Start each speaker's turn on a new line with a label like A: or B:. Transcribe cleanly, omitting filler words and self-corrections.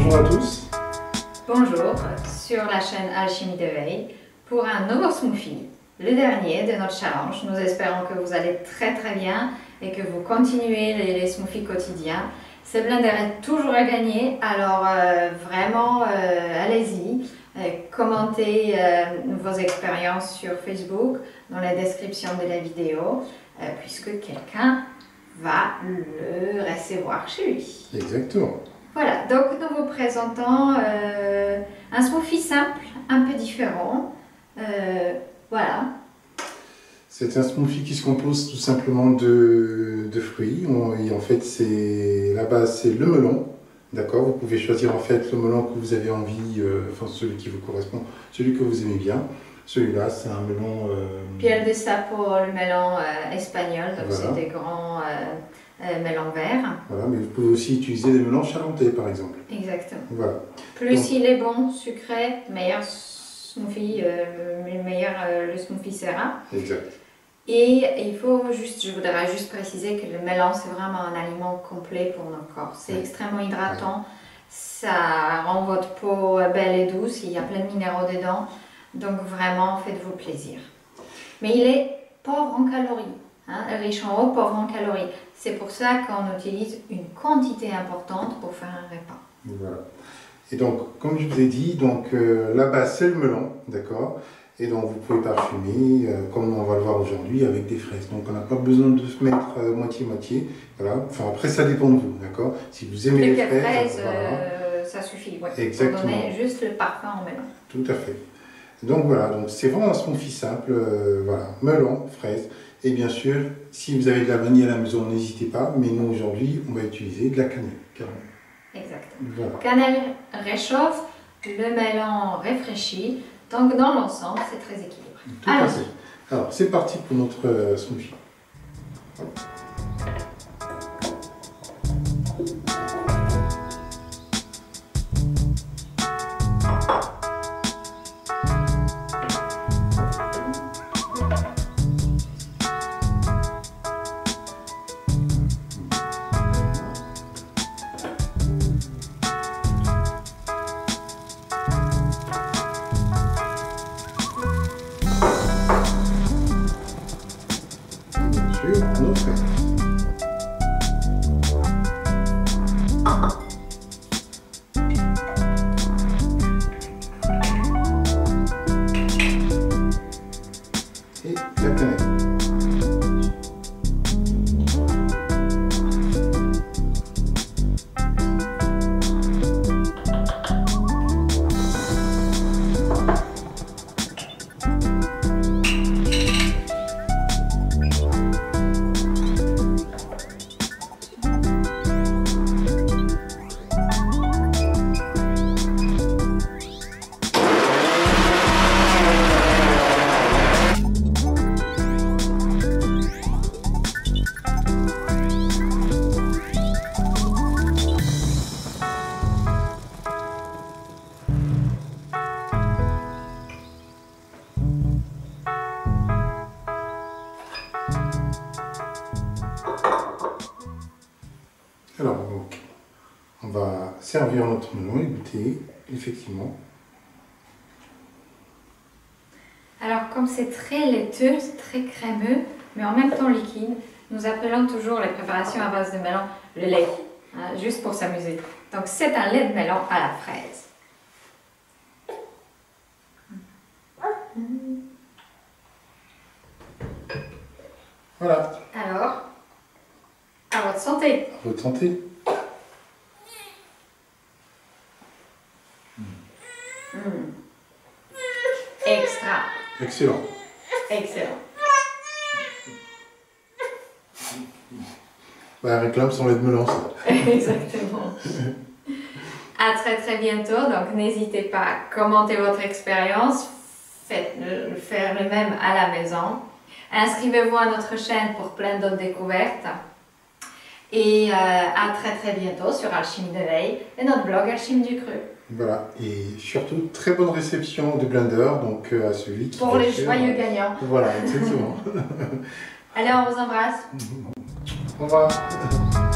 A: Bonjour à tous.
B: Bonjour sur la chaîne Alchimie d'éveil pour un nouveau smoothie, le dernier de notre challenge. Nous espérons que vous allez très bien et que vous continuez les smoothies quotidiens. Ce blender est toujours à gagner, alors vraiment allez-y, commentez vos expériences sur Facebook dans la description de la vidéo puisque quelqu'un va le recevoir chez lui.
A: Exactement.
B: Voilà, donc nous vous présentons un smoothie simple, un peu différent. Voilà.
A: C'est un smoothie qui se compose tout simplement de fruits. Et en fait, la base, c'est le melon. D'accord. Vous pouvez choisir en fait le melon que vous avez envie, enfin celui qui vous correspond, celui que vous aimez bien. Celui-là, c'est un melon.
B: Piel de sapo, le melon espagnol, donc
A: voilà.
B: C'est des grands melons verts.
A: Voilà, mais vous pouvez aussi utiliser des melons charentais par exemple.
B: Exactement.
A: Voilà.
B: Plus donc, il est bon, sucré, meilleur smoothie, le smoothie sera.
A: Exact.
B: Et je voudrais juste préciser que le melon, c'est vraiment un aliment complet pour notre corps. C'est extrêmement hydratant, ça rend votre peau belle et douce, il y a plein de minéraux dedans. Donc vraiment, faites-vous plaisir. Mais il est pauvre en calories, riche en eau, pauvre en calories. C'est pour ça qu'on utilise une quantité importante pour faire un repas.
A: Voilà. Et donc, comme je vous ai dit, donc, la base c'est le melon, d'accord. Et donc vous pouvez parfumer, comme on va le voir aujourd'hui, avec des fraises. Donc on n'a pas besoin de se mettre moitié-moitié. Voilà. Enfin après ça dépend de vous, d'accord. Si vous aimez les fraises,
B: voilà. Ça suffit. Ouais.
A: Exactement.
B: Pour donner juste le parfum en melon.
A: Tout à fait. Donc voilà, donc c'est vraiment un smoothie simple, voilà, melon, fraises. Et bien sûr, si vous avez de la vanille à la maison, n'hésitez pas. Mais nous aujourd'hui, on va utiliser de la cannelle, carrément.
B: Exactement.
A: Voilà.
B: Cannelle réchauffe, le melon réfléchit. Donc dans l'ensemble, c'est très équilibré.
A: Tout à fait. Alors c'est parti pour notre smoothie. Voilà. Nos fraises. Et la cannelle. Alors, donc, on va servir notre melon et goûter, effectivement.
B: Alors, comme c'est très laiteux, c'est très crémeux, mais en même temps liquide, nous appelons toujours les préparations à base de melon le lait, juste pour s'amuser. Donc, c'est un lait de melon à la fraise.
A: Voilà.
B: Alors, à votre santé.
A: À votre santé.
B: Extra.
A: Excellent.
B: Excellent.
A: Bah, réclame son lait de melon, ça.
B: Exactement. À très bientôt. Donc, n'hésitez pas à commenter votre expérience. Faites-le faire le même à la maison. Inscrivez-vous à notre chaîne pour plein d'autres découvertes. Et à très bientôt sur Alchimie d'éveil et notre blog Alchimie du Cru.
A: Voilà, et surtout très bonne réception de Blender, donc à celui qui...
B: Pour les joyeux gagnants.
A: Voilà, exactement.
B: Allez, on vous embrasse.
A: Au revoir.